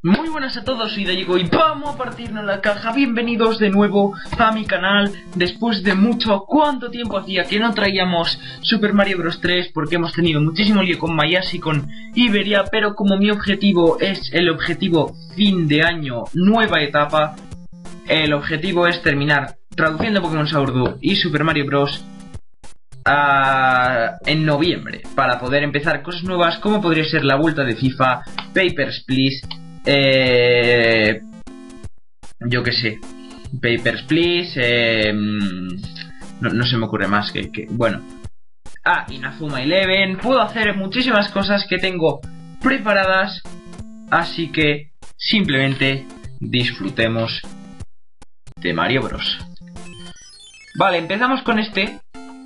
Muy buenas a todos, soy Daigo y vamos a partirnos la caja. Bienvenidos de nuevo a mi canal. Después de mucho, ¿cuánto tiempo hacía que no traíamos Super Mario Bros 3? Porque hemos tenido muchísimo lío con Mayas y con Iberia. Pero como mi objetivo es el objetivo fin de año, nueva etapa, el objetivo es terminar traduciendo Pokémon Sword y Super Mario Bros en noviembre, para poder empezar cosas nuevas como podría ser la vuelta de FIFA, Papers, Please. Yo que sé, Papers, Please. No se me ocurre más que bueno. Inazuma Eleven. Puedo hacer muchísimas cosas que tengo preparadas, así que simplemente disfrutemos de Mario Bros. Vale, empezamos con este.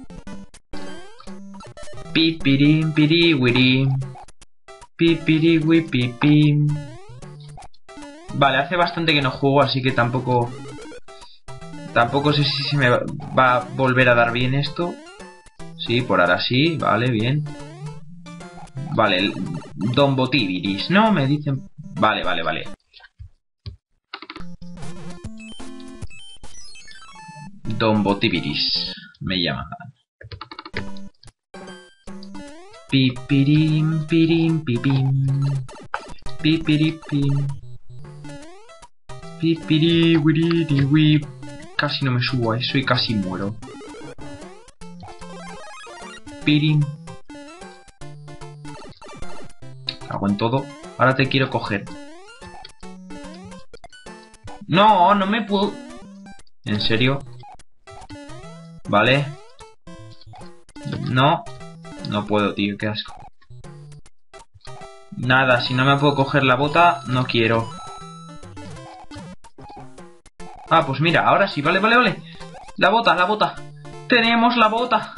Pipirim piriwirim. Pipiriwipipim. Vale, hace bastante que no juego, así que tampoco sé si se me va a volver a dar bien esto. Sí, por ahora sí, vale, bien. Vale, el Don Botibiris, ¿no? Me dicen... Vale. Don Botibiris, me llaman. Pipirim, pirim, pipim. Pipiripim. Pipiriwiriwip. Casi no me subo a eso y casi muero. Pirim. Hago en todo. Ahora te quiero coger. No me puedo... ¿En serio? Vale. No puedo, tío, qué asco. Nada, si no me puedo coger la bota, no quiero. Pues mira, ahora sí, vale. La bota. Tenemos la bota.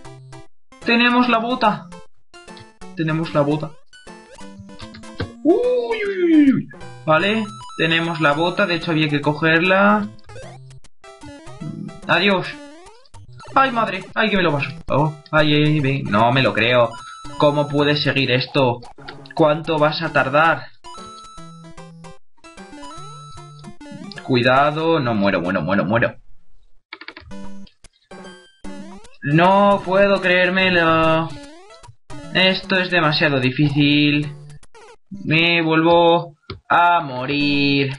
Uy. Vale, tenemos la bota, de hecho había que cogerla. Adiós. ¡Ay, madre! ¡Ay, que me lo paso! ¡Ay, ven! No me lo creo. ¿Cómo puedes seguir esto? ¿Cuánto vas a tardar? Cuidado. No, muero. No puedo creérmelo. Esto es demasiado difícil. Me vuelvo a morir.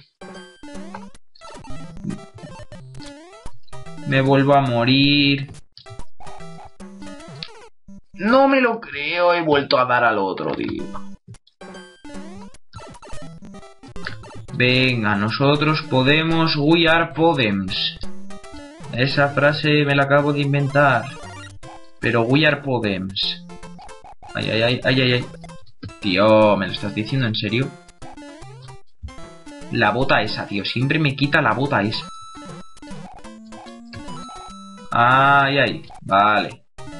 No me lo creo, he vuelto a dar al otro, tío. Venga, nosotros podemos, we are podems. Esa frase me la acabo de inventar. Pero we are podems. Ay. Tío, ¿me lo estás diciendo en serio? La bota esa, tío, siempre me quita la bota esa. Ay, vale.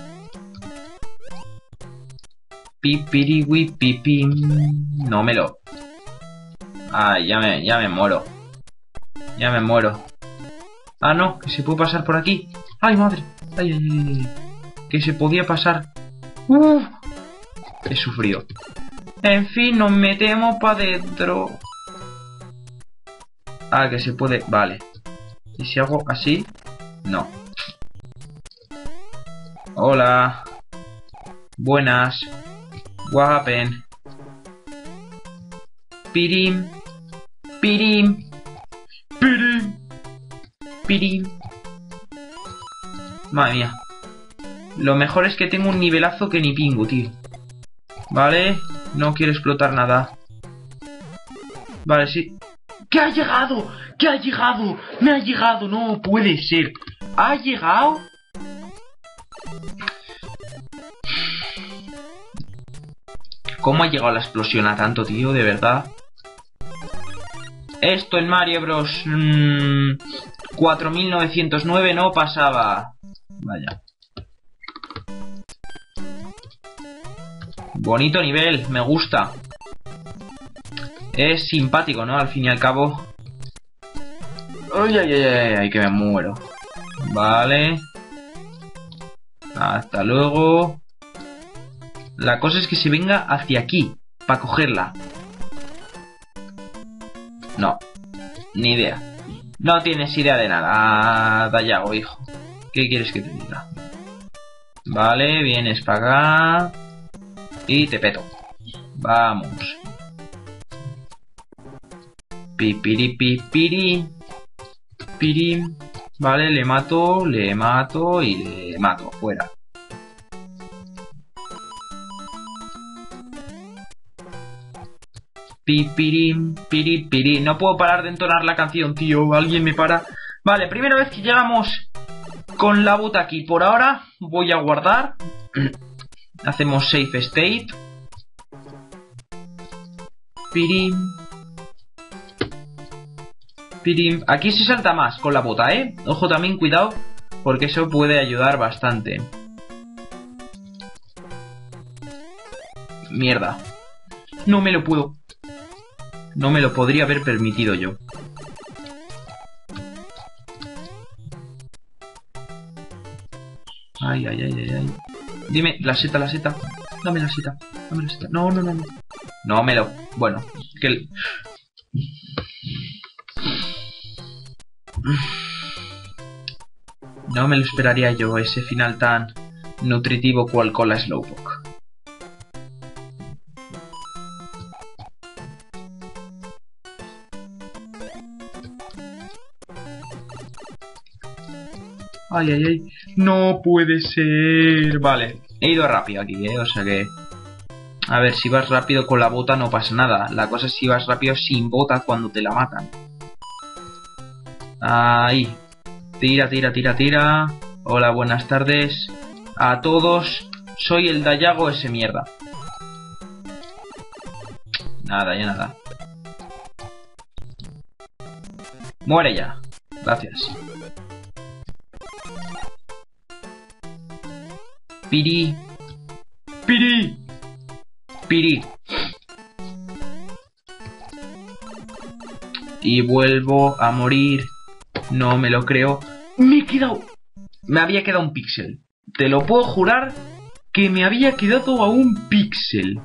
Pipiriwipipim. No me lo... ya me muero. No, que se puede pasar por aquí. Ay, madre. Ay. Que se podía pasar. He sufrido. En fin, nos metemos para adentro. Que se puede... Vale. ¿Y si hago así? No. Hola. Buenas. What happened? Pirim. Madre mía. Lo mejor es que tengo un nivelazo que ni pingo, tío. Vale. No quiero explotar nada. Vale, sí. ¿Qué ha llegado? Me ha llegado. No puede ser. ¿Ha llegado? ¿Cómo ha llegado la explosión a tanto, tío? De verdad. Esto en Mario Bros 4909 no pasaba. Vaya. Bonito nivel, me gusta. Es simpático, ¿no? Al fin y al cabo. Ay, que me muero. Vale. Hasta luego. La cosa es que se venga hacia aquí, para cogerla. No, ni idea. No tienes idea de nada, Dayago, hijo. ¿Qué quieres que te diga? Vale, vienes para acá. Y te peto. Vamos. Pipiri, pipiri. Piri. Vale, le mato y le mato. Fuera. Pipirim, piri, piri. No puedo parar de entonar la canción, tío. Alguien me para. Vale, primera vez que llegamos con la bota aquí. Por ahora voy a guardar. Hacemos save state. Pirim. Pirim. Aquí se salta más con la bota, ¿eh? Ojo también, cuidado, porque eso puede ayudar bastante. Mierda. No me lo puedo. No me lo podría haber permitido yo. Ay, ay, ay, ay, ay. Dime, la seta, la seta. Dame la seta. Dame la seta. No, no, no, no. No me lo... Bueno, que... No me lo esperaría yo, ese final tan nutritivo cual con la Slowpoke. Ay, ay, ay. No puede ser. Vale, he ido rápido aquí, o sea que... A ver, si vas rápido con la bota no pasa nada. La cosa es si vas rápido sin bota cuando te la matan. Ahí. Tira, tira, tira, tira. Hola, buenas tardes a todos. Soy el Dayago ese mierda. Nada, ya nada. Muere ya. Gracias. Piri. Piri. Piri. Y vuelvo a morir. No me lo creo. Me he quedado... Me había quedado un píxel. Te lo puedo jurar que me había quedado a un píxel.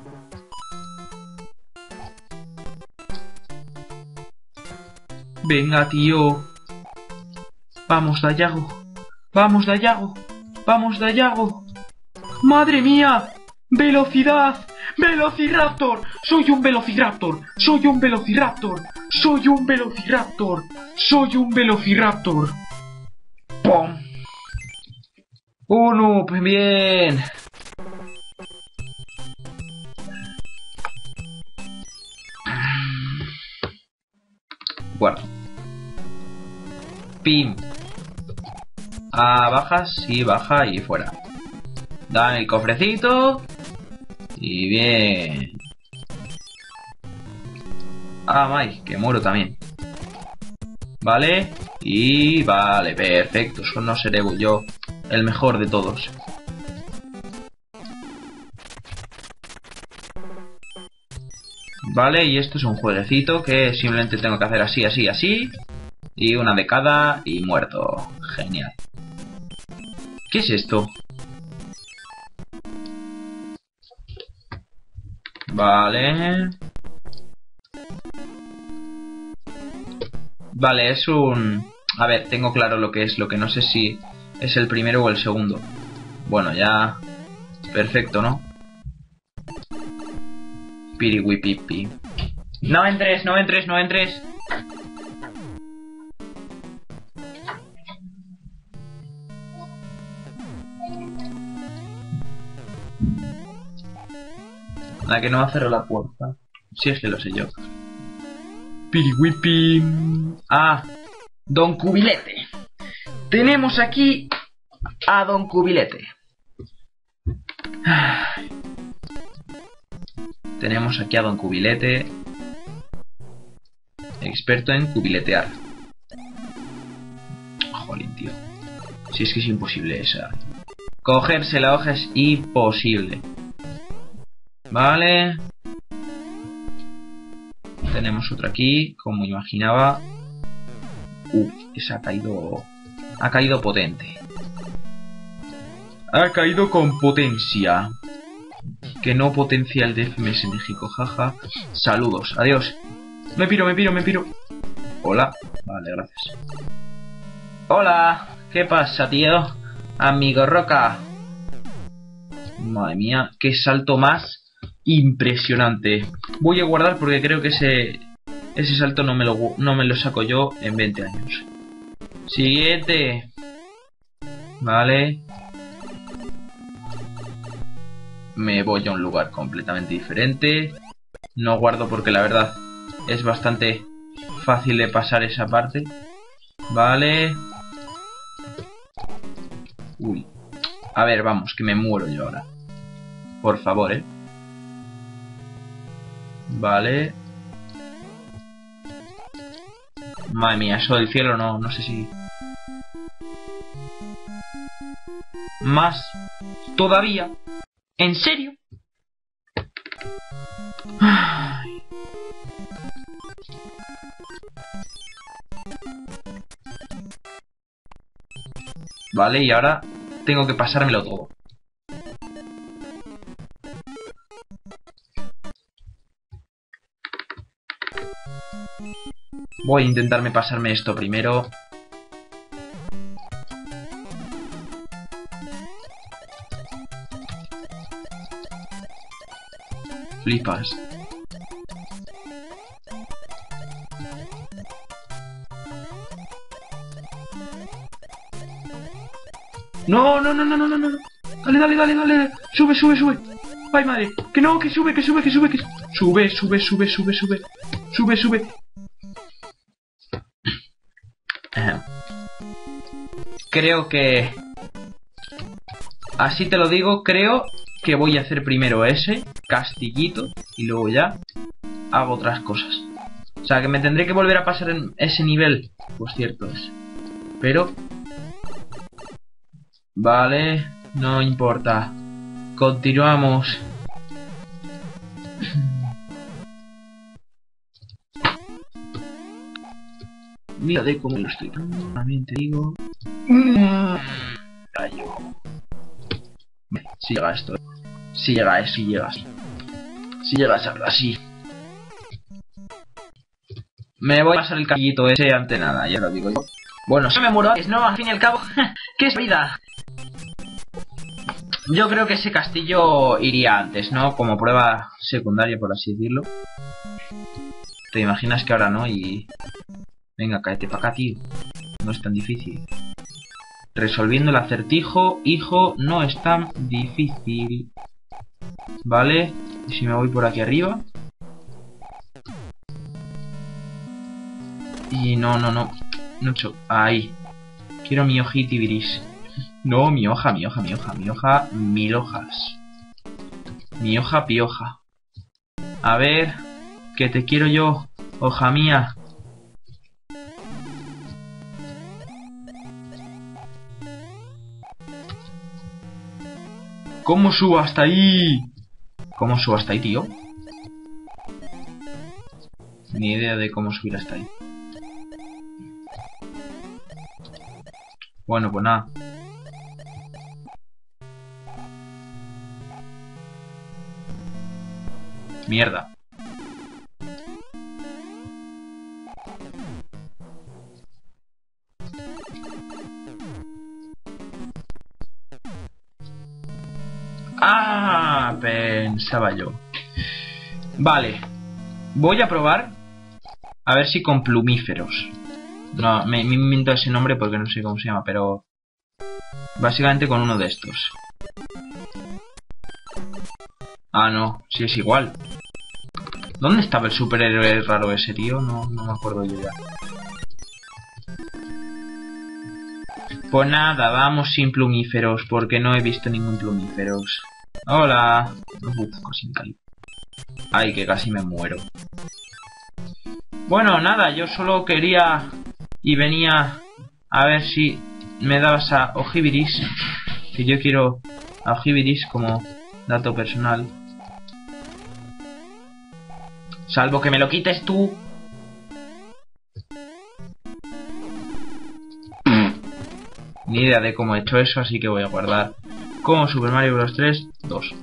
Venga, tío. Vamos, Dayago. Vamos, Dayago. Vamos, Dayago. ¡Madre mía! ¡Velocidad! ¡Velociraptor! ¡Soy un velociraptor! ¡Soy un velociraptor! ¡Soy un velociraptor! ¡Soy un velociraptor! ¡Pum! ¡Uno! ¡Pues bien! Guardo. Pim. Ah, bajas, sí, baja y fuera. Dame el cofrecito. Y bien. Ah, Mike, que muero también. Vale. Y vale, perfecto. Eso no seré yo el mejor de todos. Vale, y esto es un jueguecito que simplemente tengo que hacer así, así, así. Y una de cada y muerto. Genial. ¿Qué es esto? Vale. Vale, es un... A ver, tengo claro lo que es. Lo que no sé si es el primero o el segundo. Bueno, ya... Perfecto, ¿no? Piriwipipi. No entres, no entres, no entres. La que no va a cerrar la puerta. Si es que lo sé yo. Piriwipi. Ah, Don Cubilete. Tenemos aquí a Don Cubilete. Tenemos aquí a Don Cubilete. Experto en cubiletear. Jolín, tío. Si es que es imposible esa. Cogerse la hoja es imposible. Vale. Tenemos otra aquí, como imaginaba. Esa ha caído... Ha caído potente. Ha caído con potencia. Que no potencia el de FMS México, jaja. Saludos, adiós. Me piro, me piro, me piro. Hola. Vale, gracias. Hola. ¿Qué pasa, tío? Amigo Roca. Madre mía, qué salto más impresionante. Voy a guardar porque creo que ese salto no me lo saco yo en 20 años. Siguiente. Vale. Me voy a un lugar completamente diferente. No guardo porque la verdad es bastante fácil de pasar esa parte. Vale. Uy. A ver, vamos, que me muero yo ahora. Por favor, Vale. Madre mía, eso del cielo no sé si... Más todavía. ¿En serio? Ay. Vale, y ahora tengo que pasármelo todo. Voy a intentarme pasarme esto primero. Flipas. No. Dale. Sube. Ay, madre. Que no, que sube. Sube. Creo que... Así te lo digo, creo que voy a hacer primero ese castillito y luego ya hago otras cosas. O sea, que me tendré que volver a pasar en ese nivel. Pues cierto es. Pero... Vale, no importa. Continuamos. Mira de cómo lo estoy. También te digo. Rayo. Si llega esto. Si llegas ahora sí. Me voy a pasar el castillito ese ante nada, ya lo digo yo. Bueno, se me muero antes, ¿no? Al fin y al cabo, ¿qué es vida? Yo creo que ese castillo iría antes, ¿no? Como prueba secundaria, por así decirlo. Te imaginas que ahora no y... Venga, cáete para acá, tío. No es tan difícil. Resolviendo el acertijo, hijo, no es tan difícil. Vale. Y si me voy por aquí arriba. Y no. No ahí. Quiero mi hojitibiris. No, mi hoja. Mil hojas. Mi hoja pioja. A ver. Que te quiero yo, hoja mía. ¿Cómo subo hasta ahí? ¿Cómo subo hasta ahí, tío? Ni idea de cómo subir hasta ahí. Bueno, pues nada. Mierda. Ah, pensaba yo. Vale. Voy a probar. A ver si con plumíferos. No, me invento ese nombre porque no sé cómo se llama, pero... Básicamente con uno de estos. Ah, no. Sí es igual. ¿Dónde estaba el superhéroe raro ese, tío? No me acuerdo yo ya. Pues nada, vamos sin plumíferos, porque no he visto ningún plumíferos. Hola. Sin cali. Ay, que casi me muero. Bueno, nada, yo solo quería y venía a ver si me dabas a Ojibiris, que yo quiero a Ojibiris como dato personal. Salvo que me lo quites tú. Ni idea de cómo he hecho eso, así que voy a guardar como Super Mario Bros. 3 2.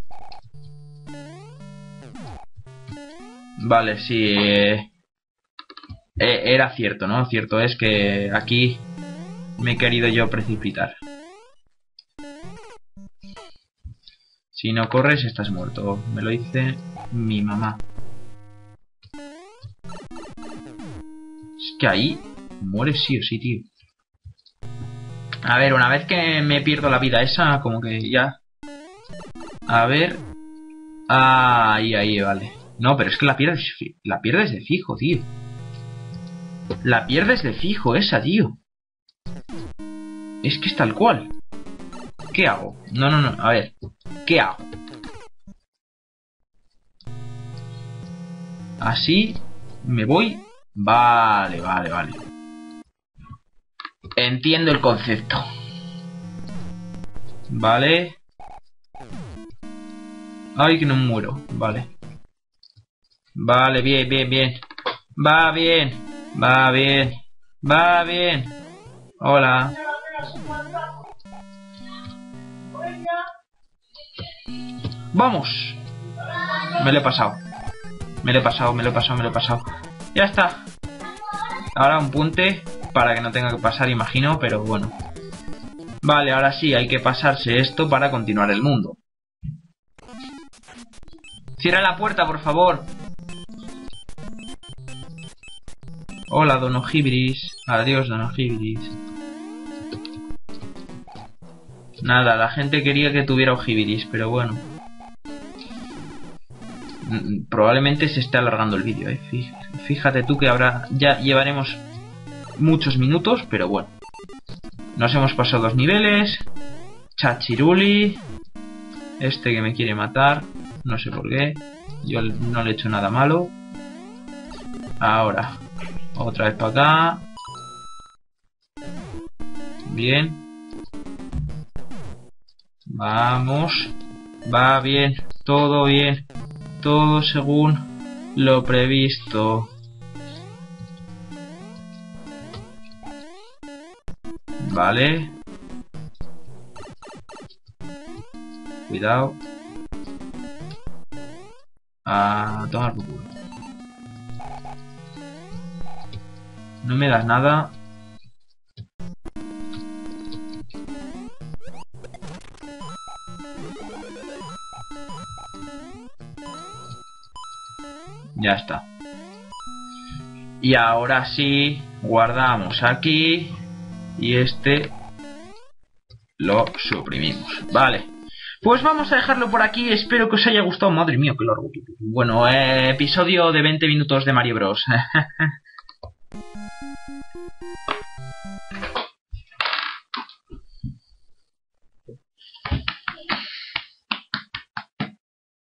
Vale, sí. Era cierto, ¿no? Cierto es que aquí me he querido yo precipitar. Si no corres, estás muerto. Me lo dice mi mamá. Es que ahí mueres sí o sí, tío. A ver, una vez que me pierdo la vida esa, como que ya... A ver... ahí, vale. No, pero es que la pierdes de fijo, tío. La pierdes de fijo esa, tío. Es que es tal cual. ¿Qué hago? No, a ver. ¿Qué hago? Así me voy. Vale. Entiendo el concepto. Vale. Ay, que no muero. Vale. Vale, bien. Va bien. Hola. ¡Vamos! Me lo he pasado. Ya está. Ahora un puente para que no tenga que pasar, imagino, pero bueno. Vale, ahora sí, hay que pasarse esto para continuar el mundo. Cierra la puerta, por favor. Hola, Don Ojibris. Adiós, Don Ojibris. Nada, la gente quería que tuviera Ojibris, pero bueno. Probablemente se esté alargando el vídeo, ¿eh? Fíjate tú que ahora ya llevaremos muchos minutos, pero bueno. Nos hemos pasado 2 niveles. Chachiruli. Este que me quiere matar. No sé por qué. Yo no le he hecho nada malo. Ahora. Otra vez para acá. Bien. Vamos. Va bien. Todo bien. Todo según lo previsto. Vale. Cuidado. A tomar por culo. No me das nada. Ya está. Y ahora sí, guardamos aquí. Y este lo suprimimos. Vale. Pues vamos a dejarlo por aquí. Espero que os haya gustado. Madre mía, qué largo. Bueno, episodio de 20 minutos de Mario Bros.